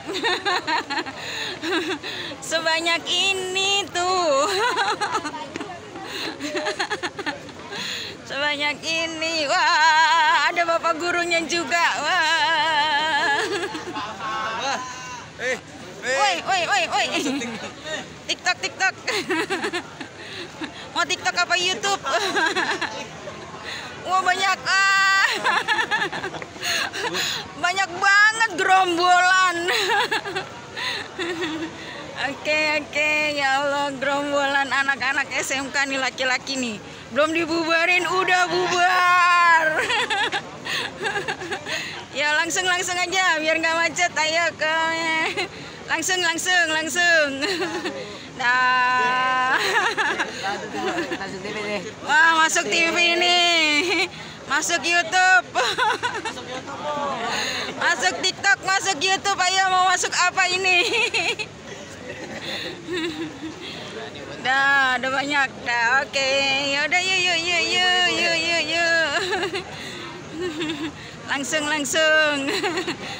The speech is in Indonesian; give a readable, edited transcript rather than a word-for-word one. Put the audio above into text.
Sebanyak ini tuh. Sebanyak ini. Wah, ada bapak gurunya juga. Wah. Woi. TikTok. Mau TikTok apa YouTube? Wah, banyak banyak banget gerombolan. Oke, ya Allah, gerombolan anak-anak SMK nih, laki-laki nih. Belum dibubarin udah bubar. Ya langsung aja biar nggak macet. Ayo ke langsung. Nah. Wah, masuk TV nih. Masuk YouTube. Masuk TikTok, masuk YouTube. Ayo mau masuk apa ini? Dah, ada banyak. Dah, oke. Yaudah, yuk. Langsung.